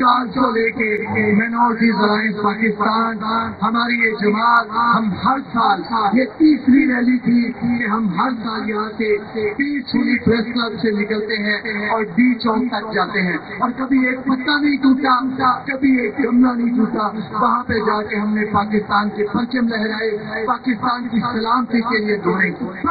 Cause کو لے کے مائنورٹیز الائنس پاکستان ہماری یہ جماعت ہم ہر سال یہ تیسری ریلی تھی کہ ہم ہر سال یہاں سے پیسفلی پریس کلب سے نکلتے ہیں اور ڈی چوک تک جاتے ہیں اور کبھی ایک پتا نہیں ٹوٹا کبھی ایک گملہ نہیں ٹوٹا. وہاں پہ جا کے ہم نے پاکستان کے پرچم لہرائے, پاکستان کی سلامتی کے لیے دوڑے.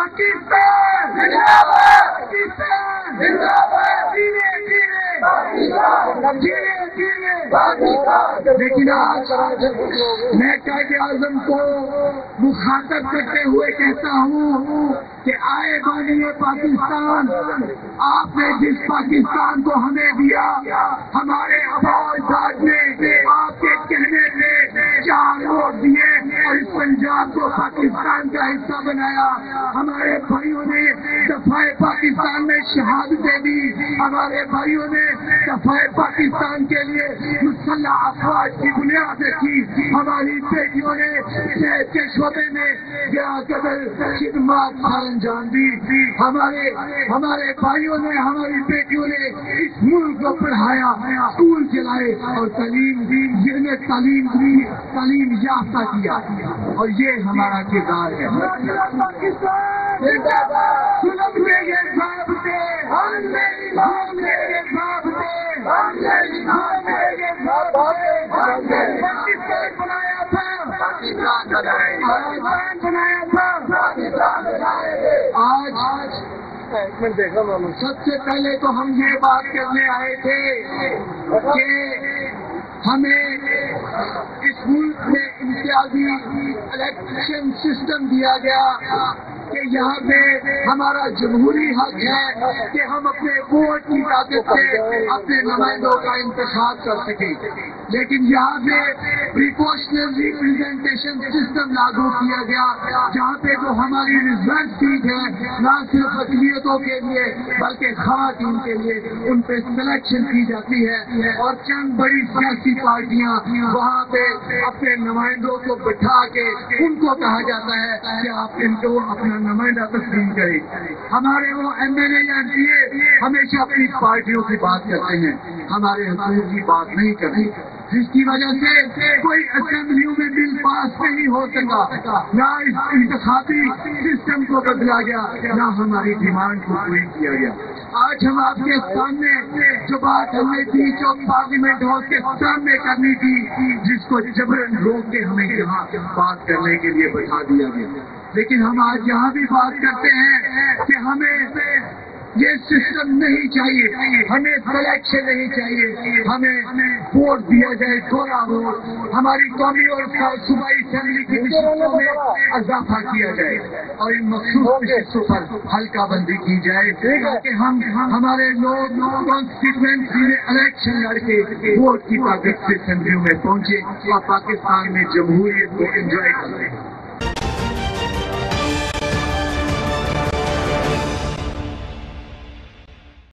لیکن آج میں قائد اعظم کو مخاطب کرتے ہوئے کہتا ہوں کہ آئے بانی پاکستان, آپ نے جس پاکستان کو ہمیں دیا, ہمارے آبا و اجداد نے آپ کے کہنے سے 4 ووٹ دیے اور اس پنجاب کو پاکستان کا حصہ بنایا. ہمارے بھائیوں نے دفاع پاکستان میں شہادتیں دی, ہمارے بھائیوں نے دفاع پاکستان کے لیے مسلح افواج کی بنیاد رکھی, ہماری بیٹیوں نے صحت کے شعبے میں کیا قدر خدمات انجام دی, ہمارے بھائیوں نے ہماری بیٹیوں نے اس ملک کو پڑھایا, اسکول چلائے اور تعلیم یافتہ کیا, اور یہ ہمارا کردار ہے. آج سب سے پہلے تو ہم یہ بات کرنے آئے تھے کہ ہمیں اس ملک میں امتیازی الیکشن سسٹم دیا گیا کہ یہاں پہ ہمارا جمہوری حق ہے کہ ہم اپنے ووٹ کی طاقت سے اپنے نمائندوں کا انتخاب کر سکیں, لیکن یہاں پہ پریپورشنل ریپرزینٹیشن سسٹم لاگو کیا گیا جہاں پہ جو ہماری ریزرو سیٹ ہے نہ صرف اقلیتوں کے لیے بلکہ خواتین کے لیے ان پہ سلیکشن کی جاتی ہے, اور چند بڑی سیاسی پارٹیاں وہاں پہ اپنے نمائندوں کو بٹھا کے ان کو کہا جاتا ہے کہ آپ ان کو اپنا نمائندہ تسلیم کریں. ہمارے وہ ایم ایل اے یا ایم پی اے ہمیشہ اپنی پارٹیوں کی بات کرتے ہیں, ہمارے حقوق کی بات نہیں کرتے, جس کی وجہ سے کوئی اسمبلیوں میں بل پاس نہیں ہو سکا, نہ اس انتخابی سسٹم کو بدلا گیا, نہ ہماری ڈیمانڈ کو پوری کیا گیا. آج ہم آپ کے سامنے جو بات ہم نے ڈی چوک پارلیمنٹ ہاؤس کے سامنے کرنی تھی, جس کو جبرن روک کے ہمیں یہاں بات کرنے کے لیے بٹھا دیا گیا, لیکن ہم آج یہاں بھی بات کرتے ہیں کہ ہمیں یہ سسٹم نہیں چاہیے, ہمیں سلیکشن نہیں چاہیے, ہمیں ووٹ دیا جائے, تھوڑا ووٹ, ہماری قومی اور صوبائی اسمبلی کی نشستوں میں اضافہ کیا جائے اور ان مخصوص نشستوں پر حلقہ بندی کی جائے تاکہ ہمارے لوگ کانسٹیٹوئنسی میں الیکشن لڑ کے ووٹ کی طاقت سے اسمبلیوں میں پہنچے اور پاکستان میں جمہوریت کو انجوائے کریں.